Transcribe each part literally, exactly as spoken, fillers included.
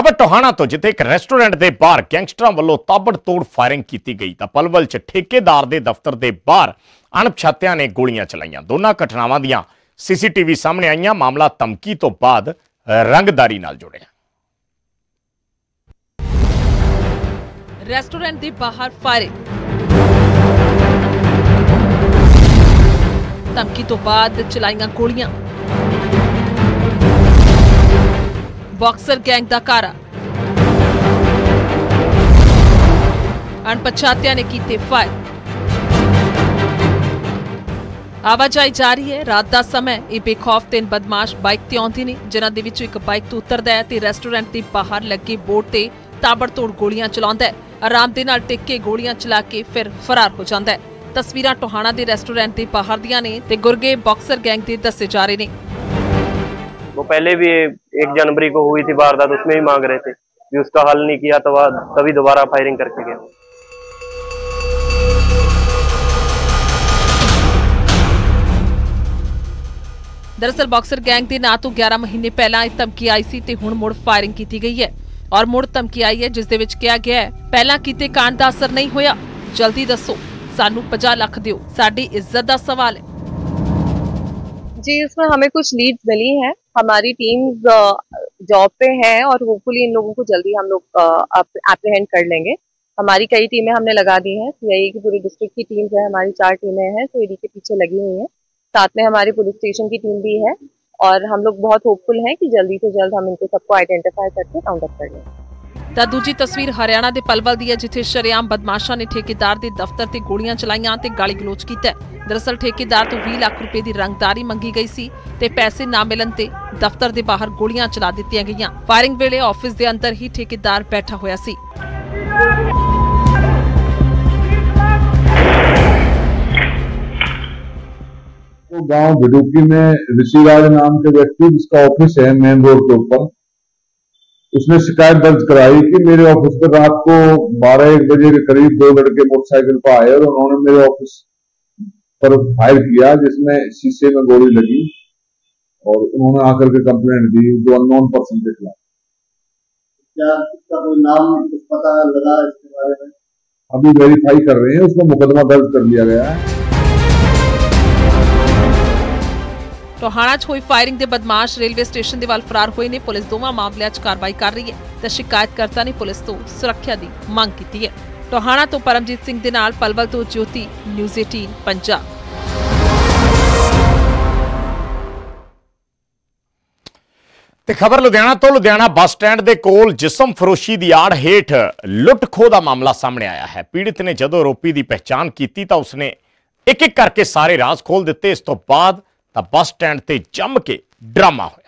खबर टोहाना तो जिथे एक रेस्टोरेंट के बाहर गैंगस्टरां वालों ताबड़तोड़ फायरिंग की गई तो पलवल च ठेकेदार के दफ्तर के बाहर अणपछातियां ने गोलियां चलाईयां। दोनों घटनावां दियां सीसीटीवी सामने आईयां। मामला धमकी तो बाद रंगदारी नाल जुड़िया। रेस्टोरेंट के बाहर फायरिंग, धमकी तो बाद चलाईयां गोलियां। बॉक्सर गैंग दा कारा, अणपछातियां ने कीते फायर। आवाजाही जारी है। रात का समय ये बेखौफ तीन बदमाश बाइक ते आउंदे ने, जिन्हां दे विचों एक बाइक तो उतरदा है ते रेस्टोरेंट के बाहर लगे बोर्ड ते ताबड़तोड़ गोलियां चलाउंदा है। आराम दे नाल टिक के गोलियां चला के फिर फरार हो जांदा है। तस्वीरां टोहाना दे रेस्टोरेंट के बाहर दियां ने ते गुरगे बॉक्सर गैंग दे दसे जा रहे ने। वो पहले भी एक जनवरी को हुई थी वारदात, उसमें भी मांग रहे थे कि उसका हल नहीं किया तो तभी दोबारा फायरिंग करके गए। दरअसल बॉक्सर गैंग के ना तो ग्यारह महीने पहला एक धमकी आई सी ते हुण मुड़ फायरिंग की गई है और मुड़ धमकी आई है जिस दे विच कहा गया है पहला कीते कांड दा असर नहीं होया, जल्दी दसो सानू पचास लाख दिओ, साडी इज्जत दा सवाल है। जी, इसमें हमें कुछ लीड्स मिली हैं। हमारी टीम जॉब पे है और होपफुली इन लोगों को जल्दी हम लोग एप्रीहेंड कर लेंगे। हमारी कई टीमें हमने लगा दी हैं। सीआईए की पूरी डिस्ट्रिक्ट की टीम है, हमारी चार टीमें हैं तो ईडी के पीछे लगी हुई हैं। साथ में हमारी पुलिस स्टेशन की टीम भी है और हम लोग बहुत होपफुल हैं कि जल्दी से जल्द हम इनको सबको आइडेंटिफाई करके राउंड अप कर लेंगे। ਤਾਂ ਦੂਜੀ ਤਸਵੀਰ ਹਰਿਆਣਾ ਦੇ ਪਲਵਲ ਦੀ ਹੈ ਜਿੱਥੇ ਸ਼ਰੇਆਮ ਬਦਮਾਸ਼ਾਂ ਨੇ ਠੇਕੇਦਾਰ ਦੇ ਦਫ਼ਤਰ ਤੇ ਗੋਲੀਆਂ ਚਲਾਈਆਂ ਤੇ ਗਾਲੀ ਗਲੋਚ ਕੀਤਾ। ਦਰਅਸਲ ਠੇਕੇਦਾਰ ਤੋਂ ਵੀਹ ਲੱਖ ਰੁਪਏ ਦੀ ਰੰਗਦਾਰੀ ਮੰਗੀ ਗਈ ਸੀ ਤੇ ਪੈਸੇ ਨਾ ਮਿਲਣ ਤੇ ਦਫ਼ਤਰ ਦੇ ਬਾਹਰ ਗੋਲੀਆਂ ਚਲਾ ਦਿੱਤੀਆਂ ਗਈਆਂ। ਫਾਇਰਿੰਗ ਵੇਲੇ ਆਫਿਸ ਦੇ ਅੰਦਰ ਹੀ ਠੇਕੇਦਾਰ ਬੈਠਾ ਹੋਇਆ ਸੀ। तो गांव भिडुकी में ऋषिराज नाम के व्यक्ति जिसका ऑफिस है मेन रोड के ऊपर, उसने शिकायत दर्ज कराई कि मेरे ऑफिस पर रात को बारह एक बजे के करीब दो लड़के मोटरसाइकिल पर आए और उन्होंने मेरे ऑफिस पर फायर किया जिसमें शीशे में गोली लगी और उन्होंने आकर के कंप्लेंट दी जो अननोन पर्सन के खिलाफ। क्या इसका कोई नाम कुछ पता लगा इसके बारे में? अभी वेरीफाई कर रहे हैं, उसमें मुकदमा दर्ज कर लिया गया है। टोहाना च हुई फायरिंग के बदमाश रेलवे स्टेशन के वाल फरार हुए ने। पुलिस दोवां मामलों च कार्रवाई कर रही है तो शिकायतकर्ता ने पुलिस तो सुरक्षा की मांग की है। टोहाना तो परमजीत सिंह दे नाल पलवल तो ज्योति, न्यूज़ अठारह पंजाब। ते खबर लुधियाना तो लुधियाना बस स्टैंड के कोल जिसम फरोशी की आड़ हेठ लुट खोह का मामला सामने आया है। पीड़ित ने जदों आरोपी की पहचान की तो उसने एक एक करके सारे राज खोल दिते। इस तो बाद तो बस स्टैंड ते जम के ड्रामा होया।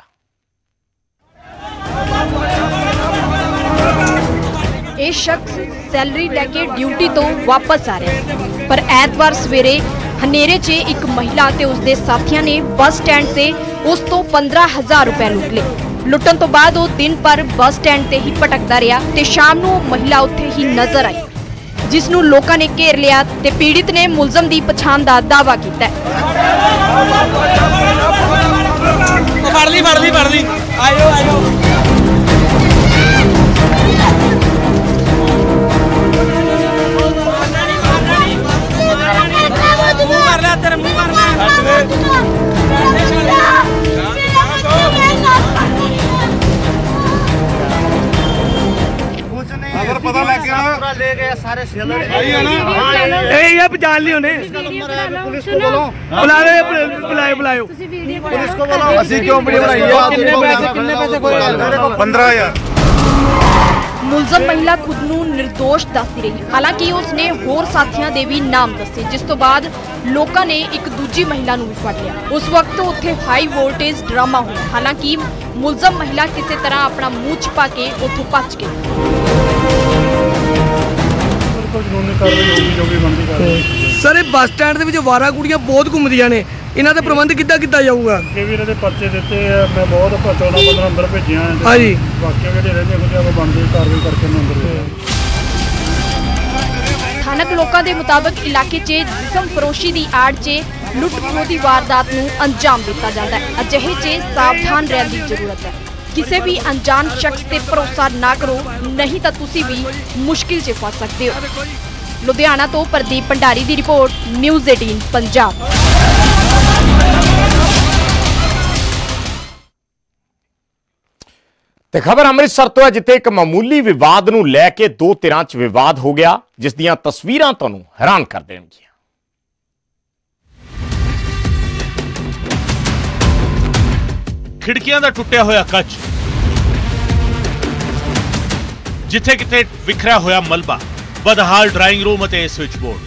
ये शख्स सैलरी लैके ड्यूटी तो वापस आ रहा पर ऐतवार सवेरे हनेरे च एक महिला ते उसदे साथियां ने बस स्टैंड से उस तो पंद्रह हजार रुपए लुट ले। लुटन तो बाद वो दिन पर बस स्टैंड ते ही भटकदा रहा ते शाम नूं महिला उत्थे ही नजर आई जिसनूं लोकां ने घेर लिया ते पीड़ित ने मुलजम दी पछाण दा दावा कीता। फड़ ली फड़ ली फड़ ली आयो आयो मुंह मार ले तेरे मुंह मार अगर पता लग गया ले गया सारे सेलर ये पहचान लियो ने पुलिस को बोलो बुलाओ बुलाओ बुलाओ पुलिस को बोलो। असि क्यों वीडियो बनाई है? कितने पैसे कितने पैसे कोई पंद्रह हजार। मुलजम महिला खुद नूं निर्दोष दसदी रही, हालांकि उसने होर साथियां दे भी नाम दसे जिस तो बाद लोकां ने एक दूजी महिला नूं भी फड़ लिया। उस वक्त उत्थे हाई वोल्टेज ड्रामा हुआ, हालांकि मुलजम महिला किसी तरह अपना मुंह छिपा के उत्थों भज गई। सर बस स्टैंड ਦੇ ਵਿੱਚ ਵਾਰਾ ਕੁੜੀਆਂ ਬਹੁਤ ਘੁੰਮਦੀਆਂ ਨੇ, ਇਹਨਾਂ ਦਾ ਪ੍ਰਬੰਧ ਕਿੱਦਾਂ ਕੀਤਾ ਜਾਊਗਾ? ਕਿ ਵੀ ਇਹਦੇ ਪਰਚੇ ਦਿੱਤੇ ਆ, ਮੈਂ ਬਹੁਤ ਚੌਦਾਂ ਪੰਦਰਾਂ ਅੰਦਰ ਭੇਜਿਆ ਹੈ। ਹਾਂਜੀ ਬਾਕੀ ਜਿਹੜੇ ਰਹਿੰਦੇ ਕੁਝ ਆਪਾਂ ਬੰਦੇ ਕਾਰਵਾਈ ਕਰਕੇ ਨੂੰ ਅੰਦਰ ਭੇਜਿਆ। ਸਥਾਨਕ ਲੋਕਾਂ ਦੇ ਮੁਤਾਬਕ ਇਲਾਕੇ 'ਚ ਜਿਸਮ ਫਰੋਸ਼ੀ ਦੀ ਆੜ 'ਚ ਲੁੱਟ ਖੋਹ ਦੀ ਵਾਰਦਾਤ ਨੂੰ ਅੰਜਾਮ ਦਿੱਤਾ ਜਾਂਦਾ ਹੈ। ਅਜਿਹੇ 'ਚ ਸਾਵਧਾਨ ਰਹਿਣ ਦੀ ਜ਼ਰੂਰਤ ਹੈ। किसी भी अनजान शख्स ते भरोसा ना करो, नहीं तो तुसी भी मुश्किल च फस सकते हो। लुधियाना तो प्रदीप भंडारी की रिपोर्ट, न्यूज़ अठारह पंजाब। ਤੇ ਖਬਰ ਅੰਮ੍ਰਿਤਸਰ ਤੋਂ ਹੈ, ਜਿੱਥੇ ਇੱਕ ਮਾਮੂਲੀ ਵਿਵਾਦ ਨੂੰ ਲੈ ਕੇ ਦੋ ਧਿਰਾਂ 'ਚ ਵਿਵਾਦ ਹੋ ਗਿਆ, ਜਿਸ ਦੀਆਂ ਤਸਵੀਰਾਂ ਤੁਹਾਨੂੰ ਹੈਰਾਨ ਕਰ ਦੇਣਗੀਆਂ। खिड़कियां दा टुटिया होया कच, जिथे किथे विखरिया होया मलबा, बदहाल ड्राइंग रूम अते स्विच बोर्ड।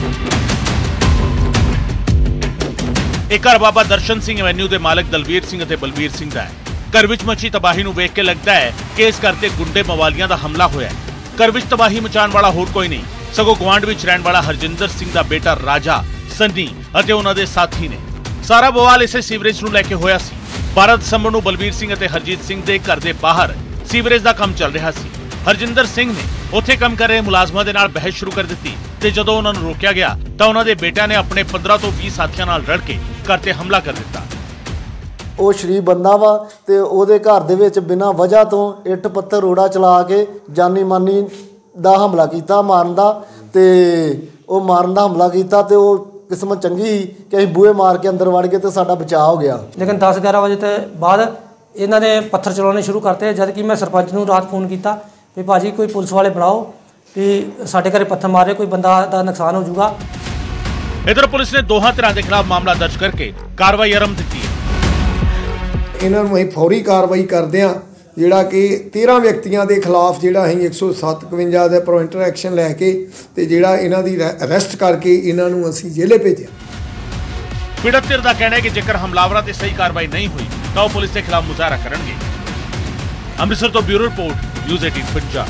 एक घर बाबा दर्शन सिंह एवेन्यू के मालिक दलवीर सिंह अते बलवीर सिंह दा है। घर विच मची तबाही नूं वेख के लगता है कि इस घर ते गुंडे मवालियां दा हमला होया है। घर विच तबाही मचाण वाला होर कोई नहीं, सगों गुआंढ विच रहण वाला हरजिंदर सिंह दा बेटा राजा, सन्नी अते उन्हां दे साथी ने। सारा बवाल इसे सीवरेज नूं लैके होया सी। बारह दसंबर नूं बलवीर सिंह अते हरजीत सिंह दे घर दे बाहर सीवरेज दा काम चल रहा सी। हरजिंदर सिंह ने उत्थे काम कर रहे मुलाजमां दे नाल बहस शुरू कर दित्ती ते जदों उन्हां नूं रोकिया गया तां उन्हां दे बेटिਆਂ ने अपने पंद्रह तो बीस साथियां नाल रल के घर ते हमला कर दित्ता। ਉਹ ਸ਼ਰੀਫ ਬੰਦਾ ਵਾ ਤੇ ਉਹਦੇ ਘਰ ਦੇ ਵਿੱਚ ਬਿਨਾਂ ਵਜ੍ਹਾ ਤੋਂ ਇੱਟ ਪੱਥਰ ਰੋੜਾ ਚਲਾ ਕੇ ਜਾਨੀ ਮਾਨੀ ਦਾ ਹਮਲਾ ਕੀਤਾ, ਮਾਰਨ ਦਾ। ਤੇ ਉਹ ਮਾਰਨ ਦਾ ਹਮਲਾ ਕੀਤਾ ਤੇ ਉਹ किस्मत चंगी ही कि असीं बूहे मार के अंदर वड़ गए तो साडा बचाव हो गया। लेकिन दस ग्यारह बजे तो बाद इन्होंने पत्थर चलाने शुरू करते, जबकि मैं सरपंच नूं रात फोन किया भी भाजी कोई पुलिस वाले बुलाओ भी साडे घरे पत्थर मारे, कोई बंदा दा नुकसान हो जाऊगा। इधर पुलिस ने दोहां धिरां दे खिलाफ मामला दर्ज करके कार्रवाई आरंभ दी है। इन्हां नूं असीं फौरी कार्रवाई करदे हां, ਜਿਹੜਾ ਕਿ तेरह ਵਿਅਕਤੀਆਂ ਦੇ ਖਿਲਾਫ ਜਿਹੜਾ ਅਸੀਂ एक सौ सतवंजा ਦੇ ਪ੍ਰੋਇੰਟਰ ਐਕਸ਼ਨ ਲੈ ਕੇ ਤੇ ਜਿਹੜਾ ਇਹਨਾਂ ਦੀ ਅਰੈਸਟ ਕਰਕੇ ਇਹਨਾਂ ਨੂੰ ਅਸੀਂ ਜੇਲੇ ਭੇਜਿਆ। पीड़ित धिर ਦਾ ਕਹਿਣਾ ਹੈ ਕਿ ਜੇਕਰ ਹਮਲਾਵਰਾਂ ਤੇ ਸਹੀ ਕਾਰਵਾਈ ਨਹੀਂ ਹੋਈ ਤਾਂ ਉਹ ਪੁਲਿਸ ਦੇ ਖਿਲਾਫ ਮੁਜ਼ਾਹਰਾ ਕਰਨਗੇ। ਅੰਮ੍ਰਿਤਸਰ ਤੋਂ ਬਿਊਰੋ ਰਿਪੋਰਟ, ਨਿਊਜ਼ ਅਠਾਰਾਂ ਪੰਜਾਬ।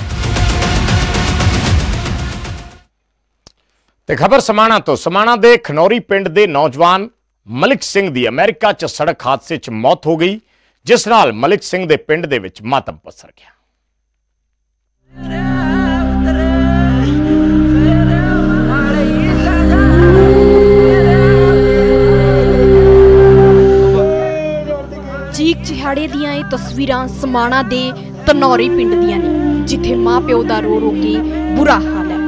ਤੇ ਖਬਰ ਸਮਾਣਾ ਤੋਂ। ਸਮਾਣਾ ਦੇ ਖਨੌਰੀ ਪਿੰਡ ਦੇ ਨੌਜਵਾਨ ਮਲਿਕ ਸਿੰਘ ਦੀ ਅਮਰੀਕਾ 'ਚ ਸੜਕ ਹਾਦਸੇ 'ਚ ਮੌਤ ਹੋ ਗਈ, ਜਿਸ ਨਾਲ ਮਲਿਕ ਸਿੰਘ ਦੇ ਪਿੰਡ ਦੇ ਵਿੱਚ ਮਾਤਮ ਪਸਰ ਗਿਆ। चीक चिहाड़े दियां ये तस्वीरां समाणा दे तनौरी पिंड दियां ने, जिथे मां प्यो दा रो रो के बुरा हाल है।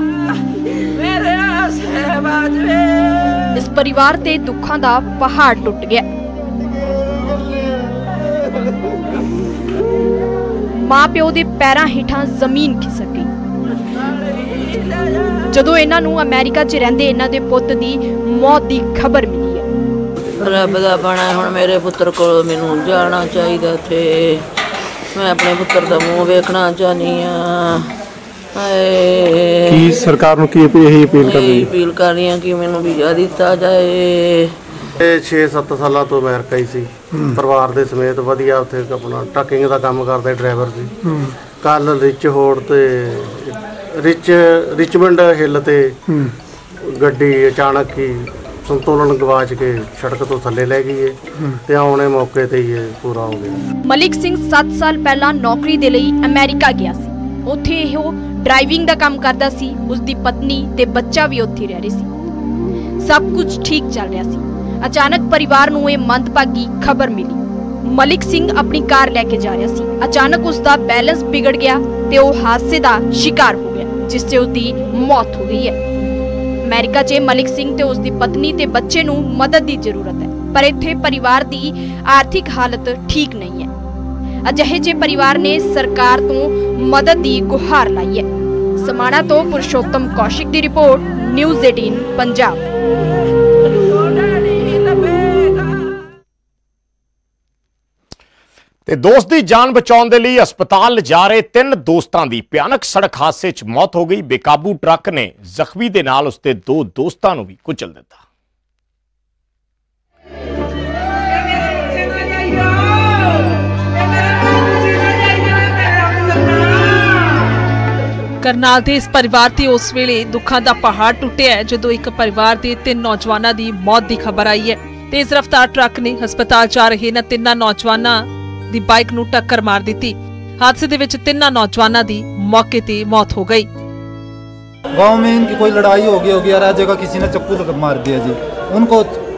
इस परिवार ते दुखां दा पहाड़ टुट गया। मां प्यो दे पैरां हेठां जमीन खिसक गई जदों इन्हां नूं अमेरिका च रहिंदे इन्हां दे पुੱਤ दी मौत दी खबर मिली। ਰੱਬ ਦਾ ਬਣਾ ਹੁਣ ਮੇਰੇ ਪੁੱਤਰ ਕੋਲ ਮੈਨੂੰ ਜਾਣਾ ਚਾਹੀਦਾ ਤੇ ਮੈਂ ਆਪਣੇ ਪੁੱਤਰ ਦਾ ਮੂੰਹ ਵੇਖਣਾ ਚਾਹਨੀ ਆ। ਹਾਏ ਕੀ ਸਰਕਾਰ ਨੂੰ ਕੀ ਇਹ ਅਪੀਲ ਕਰ ਰਹੀ ਹੈ? ਅਪੀਲ ਕਰ ਰਹੀ ਹਾਂ ਕਿ ਮੈਨੂੰ ਵੀਜ਼ਾ ਦਿੱਤਾ ਜਾਏ। ਇਹ ਛੇ ਸੱਤ ਸਾਲਾਂ ਤੋਂ ਅਮਰੀਕਾ ਹੀ ਸੀ, ਪਰਿਵਾਰ ਦੇ ਸਮੇਤ ਵਧੀਆ ਉੱਥੇ ਆਪਣਾ ਟਰੱਕਿੰਗ ਦਾ ਕੰਮ ਕਰਦੇ ਡਰਾਈਵਰ ਸੀ। ਕੱਲ ਰਿਚ ਹੋੜ ਤੇ ਰਿਚ ਰਿਚਮੰਡ ਹਿੱਲ ਤੇ ਗੱਡੀ ਅਚਾਨਕ ਹੀ संतुलन गवाच के सड़क तो थले लै गई है ते आने मौके ते ही पूरा हो गया। मलिक सिंह सात साल पहला नौकरी दे लई अमेरिका गया सी। उत्थे इहो ड्राइविंग दा काम करदा सी। उसदी पत्नी ते बच्चा भी उत्थे रह रहे सी। सब कुछ ठीक चल रहा सी। अचानक परिवार नूं इह मंदभागी खबर मिली। मलिक सिंह अपनी कार लैके जा रहा सी। अचानक उसका बैलेंस बिगड़ गया ते ओह हादसे दा शिकार हो गया, जिससे उसकी मौत हो गई है। अमेरिका च मलिक सिंह ते उसकी पत्नी ते बच्चे नूं मदद की जरूरत है, पर इत्थे परिवार की आर्थिक हालत ठीक नहीं है। अजिहे जे परिवार ने सरकार तो मदद की गुहार लाई है। समाणा तो पुरुषोत्तम कौशिक की रिपोर्ट, न्यूज़ अठारह पंजाब। ਤੇ ਦੋਸਤ ਦੀ ਜਾਨ ਬਚਾਉਣ ਦੇ ਲਈ ਹਸਪਤਾਲ ਲਿਜਾ ਰਹੇ ਤਿੰਨ ਦੋਸਤਾਂ ਦੀ ਭਿਆਨਕ ਸੜਕ ਹਾਦਸੇ 'ਚ ਮੌਤ ਹੋ ਗਈ। ਬੇਕਾਬੂ ਟਰੱਕ ਨੇ ਜ਼ਖਮੀ ਦੇ ਨਾਲ ਉਸਦੇ ਦੋ ਦੋਸਤਾਂ ਨੂੰ ਵੀ ਕੁਚਲ ਦਿੱਤਾ। करनाल ਦੇ ਇਸ ਪਰਿਵਾਰ ਤੇ ਉਸ ਵੇਲੇ ਦੁੱਖਾਂ ਦਾ ਪਹਾੜ ਟੁੱਟਿਆ ਜਦੋਂ ਇੱਕ ਪਰਿਵਾਰ ਦੇ ਤਿੰਨ ਨੌਜਵਾਨਾਂ ਦੀ ਮੌਤ ਦੀ ਖਬਰ ਆਈ ਹੈ। ਤੇਜ਼ ਰਫ਼ਤਾਰ ਟਰੱਕ ਨੇ ਹਸਪਤਾਲ ਜਾ ਰਹੇ ਇਹਨਾਂ ਤਿੰਨਾਂ ਨੌਜਵਾਨਾਂ ਦੀ ਬਾਈਕ ਨੂੰ टक्कर मार दी। हादसे ਦੇ ਵਿੱਚ ਤਿੰਨਾਂ नौजवानों की मौके ते मौत हो गई। गांव में इनकी कोई लड़ाई हो गई होगी, हर जगह किसी ने चप्पू मार दिया जी। उनको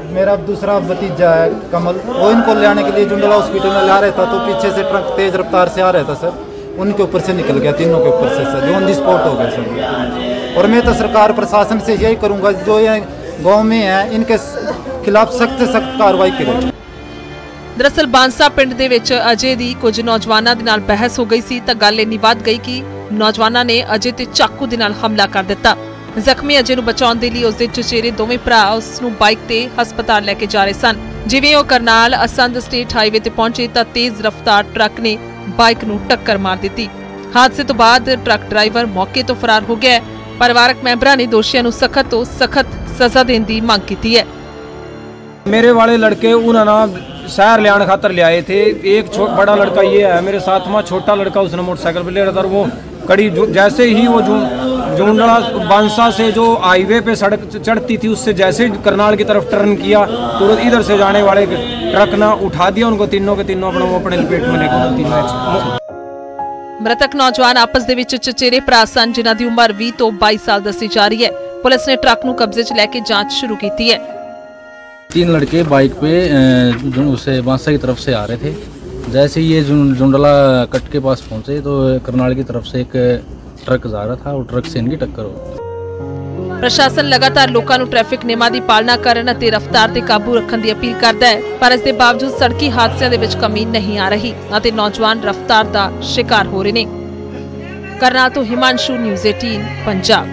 मेरा दूसरा भतीजा है कमल, वो इनको ले आने के लिए जुंडला हॉस्पिटल में ला रहा था, तो पीछे से ट्रक तेज रफ्तार से आ रहा था सर, उनके ऊपर से निकल गया, तीनों के ऊपर से सर, जो ऑन दी स्पॉट हो गए सर। और मैं तो सरकार प्रशासन से यही करूँगा, जो ये गाँव में है इनके खिलाफ सख्त से सख्त कार्रवाई करे। दरअसल बांसा पिंड ਦੇ ਵਿੱਚ ਅਜੇ ਦੀ ਕੁਝ ਨੌਜਵਾਨਾਂ ਦੇ ਨਾਲ ਬਹਿਸ ਹੋ ਗਈ ਸੀ ਤਾਂ ਗੱਲ ਇੰਨੀ ਵੱਧ ਗਈ ਕਿ ਨੌਜਵਾਨਾਂ ਨੇ ਅਜੇ ਤੇ ਚਾਕੂ ਦੇ ਨਾਲ ਹਮਲਾ ਕਰ ਦਿੱਤਾ। ਜ਼ਖਮੀ ਅਜੇ ਨੂੰ ਬਚਾਉਣ ਦੇ ਲਈ ਉਸਦੇ ਚਚੇਰੇ ਦੋਵੇਂ ਭਰਾ ਉਸ ਨੂੰ ਬਾਈਕ ਤੇ ਹਸਪਤਾਲ ਲੈ ਕੇ ਜਾ ਰਹੇ ਸਨ। ਜਿਵੇਂ ਉਹ ਕਰਨਾਲ ਅਸੰਧ ਸਟੇਟ ਹਾਈਵੇ ਤੇ ਪਹੁੰਚੇ ਤਾਂ ਤੇਜ਼ ਰਫ਼ਤਾਰ ਟਰੱਕ ਨੇ ਬਾਈਕ ਨੂੰ ਟੱਕਰ ਮਾਰ ਦਿੱਤੀ। ਹਾਦਸੇ ਤੋਂ ਬਾਅਦ ਟਰੱਕ ਡਰਾਈਵਰ ਮੌਕੇ ਤੋਂ ਫਰਾਰ ਹੋ ਗਿਆ। ਪਰਿਵਾਰਕ ਮੈਂਬਰਾਂ ਨੇ ਦੋਸ਼ੀਆਂ ਨੂੰ ਸਖਤ ਤੋਂ ਸਖਤ ਸਜ਼ਾ ਦੇਣ ਦੀ ਮੰਗ ਕੀਤੀ है। मेरे वाले लड़के उन्होंने शहर ले आने खातर ले आए थे, एक बड़ा लड़का ये है मेरे साथ में, छोटा लड़का उसने मोटरसाइकिल पे ले रहा था। वो कड़ी जैसे ही वो जू जूंडला बांसा से जो हाईवे पे सड़क चढ़ती थी, उससे जैसे ही करनाल की तरफ टर्न किया तो इधर से जाने वाले ट्रक ने उठा दिया उनको, तीनों के तीनों अपना वो अपने लपेट में लेकर तीनों। मृतक नौजवान आपस दे विच चचेरे भरा सन जिन्हां दी उम्र बीस तो बाईस साल दसी जा रही है। पुलिस ने ट्रक नूं कब्जे च लैके जांच शुरू की है। तीन लड़के बाइक पे उसे बांसा की तरफ से आ रहे थे, जैसे ये जुंडला कट के पास पहुंचे तो करनाल की तरफ से एक ट्रक जा रहा था और ट्रक से इनकी टक्कर हो। प्रशासन लगातार लोगों को ट्रैफिक नियमां दी पालना करन अते रफ्तार ते काबू रखण दी अपील करदा है, पर इस दे बावजूद सड़की हादसिਆਂ ਦੇ ਵਿੱਚ कमी नहीं आ रही अते नौजवान रफ्तार ਦਾ शिकार हो रहे ने। करनाल तो हिमांशु, न्यूज़ अठारह पंजाब।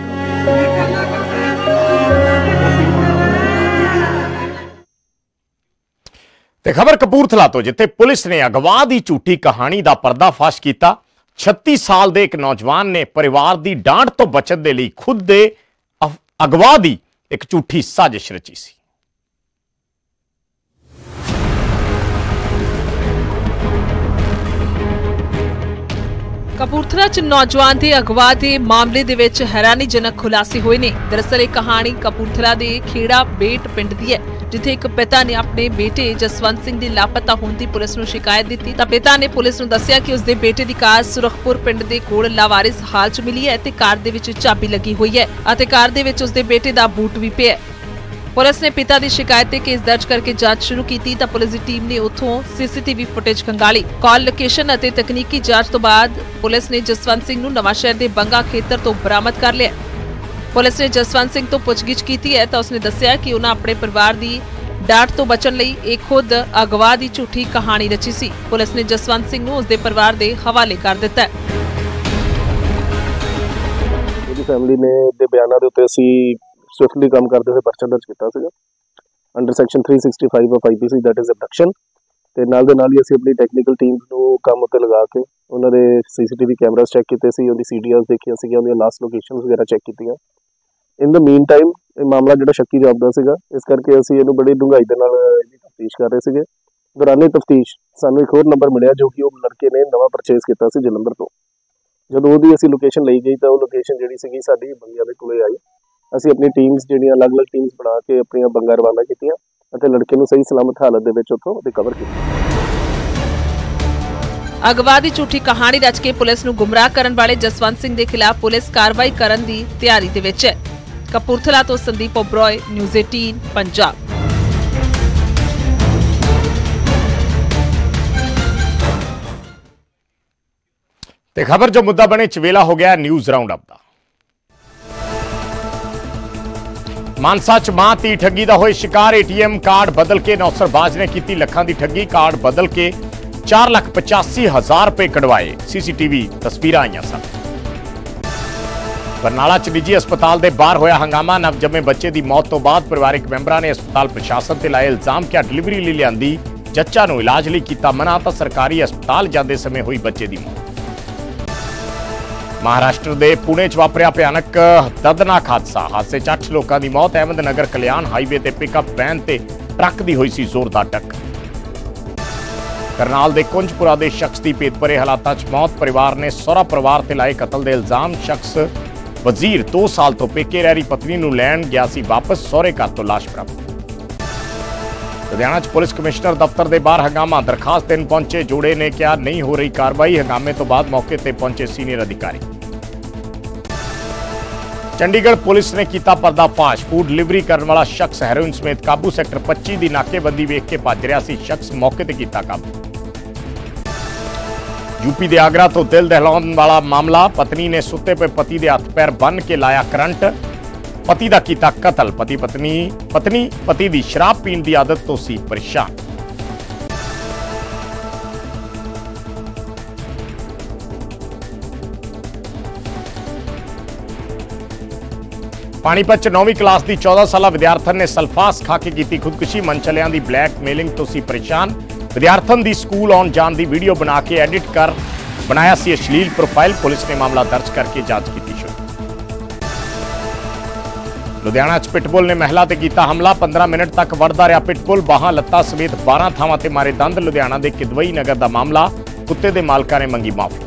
ਤੇ ਖਬਰ ਕਪੂਰਥਲਾ ਤੋਂ, ਜਿੱਥੇ ਪੁਲਿਸ ਨੇ ਅਗਵਾ ਦੀ ਝੂਠੀ ਕਹਾਣੀ ਦਾ ਪਰਦਾਫਾਸ਼ ਕੀਤਾ। ਛੱਤੀ ਸਾਲ ਦੇ ਇੱਕ ਨੌਜਵਾਨ ਨੇ ਪਰਿਵਾਰ ਦੀ ਡਾਂਟ ਤੋਂ ਬਚਣ ਦੇ ਲਈ ਖੁਦ ਦੇ ਅਗਵਾ ਦੀ ਇੱਕ ਝੂਠੀ ਸਾਜ਼ਿਸ਼ ਰਚੀ ਸੀ। कपूरथला च नौजवान के अगवा के मामले दे विच हैरानीजनक खुलासे हुए ने। दरअसल ये कहानी कपूरथला के खेड़ा बेट पिंड दी है, जिथे एक पिता ने अपने बेटे जसवंत सिंह की लापता होने की पुलिस नूं शिकायत दी तां पिता ने पुलिस नूं दस्सिया कि उसके बेटे की कार सुरखपुर पिंड के कोल लावारिस हाल च मिली है ते कार दे विच चाबी लगी हुई है अते कार दे विच उसके बेटे का बूट भी पिया। पुलिस ने पिता की शिकायत ते केस दर्ज करके जांच शुरू की तां पुलिस की टीम ने उत्थों सीसीटीवी फुटेज खंगाली। कॉल लोकेशन अते तकनीकी जांच तो बाद पुलिस ने जसवंत सिंह नूं नवांशहर के बंगा खेतर तो बरामद कर लिया। पुलिस ने जसवंत सिंह तो पुछगिछ की है तो उसने दस्सिया कि उन्हें अपने परिवार की डांट तो बचन लई एक खुद अगवा की झूठी कहानी रची सी। पुलिस ने जसवंत सिंह नूं उसके परिवार के हवाले कर दिता है। फैमिली ने दे बयानां दे उत्ते असीं स्विफ्टली काम करते हुए परचा दर्ज किया सीगा अंडर सैक्शन तीन सौ पैंसठ of I P C that is abduction ते नाल दे नाल ही असीं अपनी टैक्नीकल टीम्स नूं काम उत्ते लगा के उन्हां दे सीसीटीवी कैमरास चैक कीते सी, उहदी सीडीआरस देखियां सीगीआं, उहदियां लास्ट लोकेशनस वगैरह चैक कीतीआं। इन द मीन टाइम ये मामला जिहड़ा शक्की जापदा सीगा, इस करके असीं इहनूं बड़ी डूंघाई दे नाल इहदी तफ्तीश कर रहे सीगे। दौराने तफ्तीश सानूं एक होर नंबर मिलिया जो कि वो लड़के ने नवां परचेज कीता सी जलंधर तो। जदों उहदी असीं लोकेशन लई गई तां वो लोकेशन जिहड़ी सीगी साडी बंगियां दे कोले आई। ਅਸੀਂ ਆਪਣੀ ਟੀਮਸ ਜਿਹੜੀਆਂ ਅਲੱਗ-ਅਲੱਗ ਟੀਮਸ ਬਣਾ ਕੇ ਆਪਣੀਆਂ ਬੰਗਾ ਰਵਾਨਾ ਕੀਤੀਆਂ ਅਤੇ ਲੜਕੇ ਨੂੰ ਸਹੀ ਸਲਾਮਤ ਹਾਲਤ ਦੇ ਵਿੱਚ ਉੱਥੋਂ ਰਿਕਵਰ ਕੀਤਾ। ਅਗਵਾ ਦੀ ਝੂਠੀ ਕਹਾਣੀ ਰਚ ਕੇ ਪੁਲਿਸ ਨੂੰ ਗੁੰਮਰਾਹ ਕਰਨ ਵਾਲੇ ਜਸਵੰਤ ਸਿੰਘ ਦੇ ਖਿਲਾਫ ਪੁਲਿਸ ਕਾਰਵਾਈ ਕਰਨ ਦੀ ਤਿਆਰੀ ਦੇ ਵਿੱਚ ਹੈ। ਕਪੂਰਥਲਾ ਤੋਂ ਸੰਦੀਪ ਓਬਰੋਏ, ਨਿਊਜ਼ ਅਠਾਰਾਂ ਪੰਜਾਬ। ਤੇ ਖਬਰ ਜੋ ਮੁੱਦਾ ਬਣੇ ਚਵੇਲਾ ਹੋ ਗਿਆ ਨਿਊਜ਼ ਰਾਉਂਡ ਅਪ ਦਾ। मानसा च मां धी ठगी का होए शिकार। एटीएम कार्ड बदल के नौसरबाज ने की लखां की ठगी। कार्ड बदल के चार लख पचासी हजार रुपए कढवाए। सीसीटीवी तस्वीरां आईयां सन। बरनाला च निजी अस्पताल के बाहर होया हंगामा। नवजमे बच्चे की मौत तो बाद परिवारिक मैंबरां ने अस्पताल प्रशासन ते लाए इल्जाम कि डिलीवरी लई लिआंदी जच्चा नूं इलाज लई कीता मना तां सरकारी अस्पताल जांदे समय हुई बच्चे की मौत। महाराष्ट्र के पुणे च वापरिया भयानक दर्दनाक हादसा। हादसे च अठ लोगों की मौत। अहमदनगर कल्याण हाईवे ते पिकअप वैन ते ट्रक की हुई सी जोरदार टक्कर। करनाल के कुंजपुरा के शख्स की भेदभरे हालात च मौत। परिवार ने सहुरा परिवार ते लाए कतल के इल्जाम। शख्स वजीर दो साल तो पेके रह रही पत्नी नूं लैण गया सी वापस, सहुरे घर तो लाश बरामद। लुधियाना च पुलिस कमिश्नर दफ्तर के बाहर हंगामा। दरखास्त देन पहुंचे जोड़े ने कहा नहीं हो रही कार्रवाई। हंगामे तो बाद मौके पर पहुंचे सीनियर अधिकारी। चंडीगढ़ पुलिस ने किया पर्दाफाश। फूड डिलीवरी करने वाला शख्स हेरोइन समेत काबू। सैक्टर पच्चीस की नाकेबंदी वेख के भज रहा सी शख्स, मौके ते किया काबू। यूपी के आगरा तो दिल दहलाने वाला मामला। पत्नी ने सुते पे पति के हथ पैर बन के लाया करंट, पति का किया कतल। पति पत्नी पत्नी पति की शराब पीण की आदत तो सी परेशान। पानीपत च नौवीं क्लास की चौदह साला विद्यार्थन ने सल्फास खा के की खुदकुशी। मनचलियां की ब्लैकमेलिंग तो सी परेशान। विद्यार्थन की स्कूल आउण जाण की वीडियो बना के एडिट कर बनाया सी अश्लील प्रोफाइल। पुलिस ने मामला दर्ज करके जांच की शुरू। लुधियाना च पिटबुल ने महिला ते कीता हमला। पंद्रह मिनट तक वड़दा रहा पिटबुल, बाहां लत्तां समेत बारह थावां ते मारे दंद। लुधियाना के किदवई नगर का मामला। कुत्ते के मालकां ने मंगी माफी।